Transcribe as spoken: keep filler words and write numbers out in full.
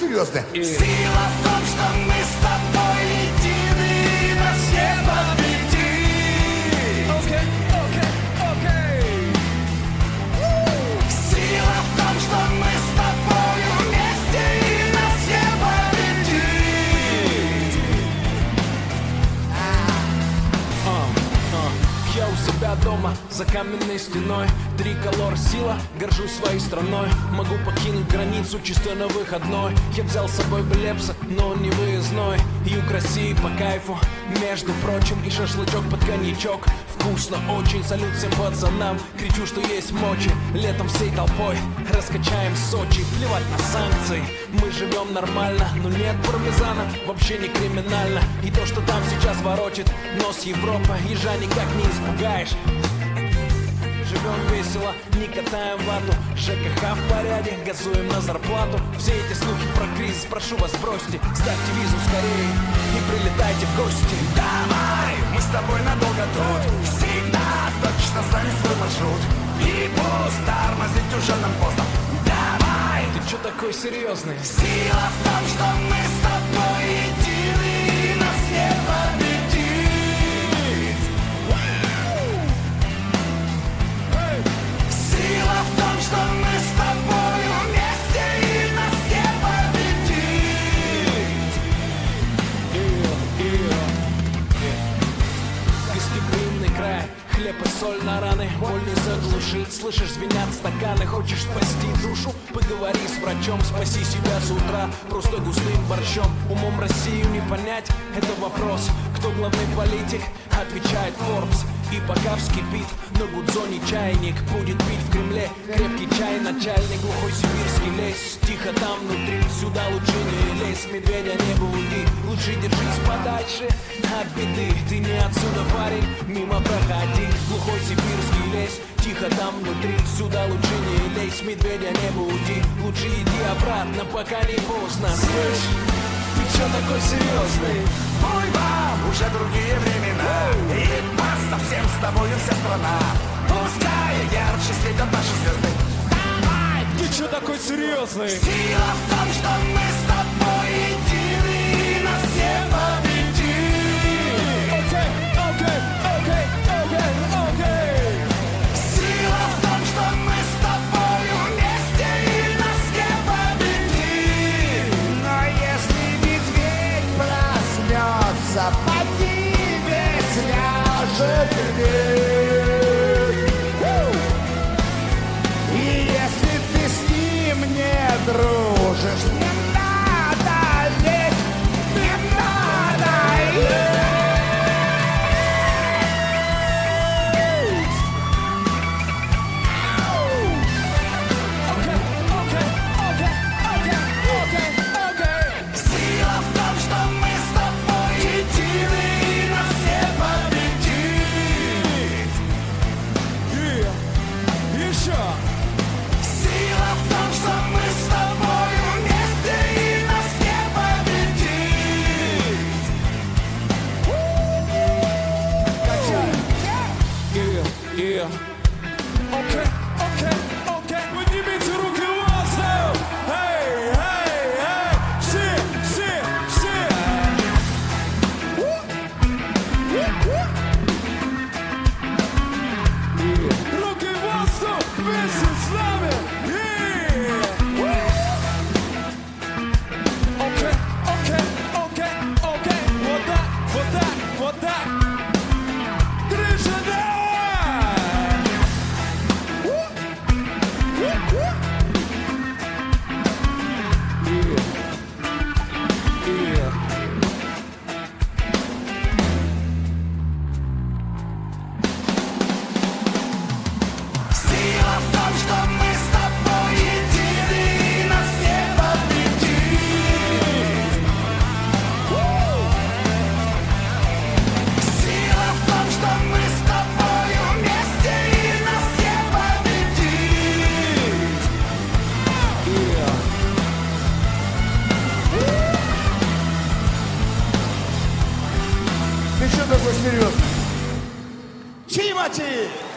серьезные. И... Сила в том, что мы с тобой едины, нас не победить. Окей, окей, окей. Сила в том, что мы с тобой вместе, и нас не победить. uh, uh. Я у себя дома, за каменной стеной. Триколор сила, горжусь своей страной. Могу покинуть границу чисто на выходной. Я взял с собой Глебса, но он не выездной. Юг России по кайфу, между прочим, и шашлычок под коньячок. Вкусно очень, салют всем пацанам. Кричу, что есть мочи, летом всей толпой раскачаем Сочи. Плевать на санкции, мы живем нормально. Но нет пармезана, вообще не криминально. И то, что там сейчас ворочит нос Европа, ежа никак не испугаешь. Живем весело, не катаем вату. ЖКХ в порядке, газуем на зарплату. Все эти слухи про кризис, прошу вас, бросьте. Ставьте визу скорее и прилетайте в гости. Давай, мы с тобой надолго тут. Всегда точно знаем свой маршрут. И пусть тормозить уже нам поздно. Давай, ты чё такой серьезный? Сила в том, что мы с тобой едины, и нас не победить. Сила в том, что мы с тобой вместе, и нас не победить. Гостеприимный край, хлеб и соль на раны, боль не заглушить. Слышишь, звенят стаканы, хочешь спасти душу? Поговори с врачом, спаси себя с утра просто густым борщом. Умом Россию не понять, это вопрос. Кто главный политик? Отвечает Forbes. И пока вскипит на гудзоне чайник, будет пить в Кремле крепкий чай начальник. Глухой сибирский лес, тихо там внутри, сюда лучше не лезь, медведя не буди. Лучше держись подальше от беды, ты не отсюда, парень, мимо проходи. Глухой сибирский лес, тихо там внутри, сюда лучше не лезь, медведя не буди. Лучше иди обратно, пока не поздно. Слышь, ты чё такой серьезный? Ой, вам уже другие времена, и мы совсем с тобою вся страна. Пускай ярче светят наши звезды. Давай! Ты чё такой серьезный? Сила в том, что мы с тобой едины, и нас не победить. Окей, окей, окей, окей, окей. Сила в том, что мы с тобой вместе, и нас не победить. Но если медведь проснется, поди весь ляжет вверх. И если ты с ним не дружишь, не надо лезть, не надо лезть. Сила в том, что мы с тобой едины, и нас не победить. И еще. Сила в том, что мы с тобой вместе, и нас не победить. Качай. И, и. Окей, окей, окей. Поднимите руки в воздух. Эй, эй, эй. Все, все, все. Руки в воздух, вместе с нами. Окей, окей, окей, окей. Вот так, вот так, вот так. Крыша, давай! Сила в том, что мы с тобой едины, и нас не победить. Сила в том, что мы с тобой вместе, и нас не победить. Ты чё такой серьезный? Тимати!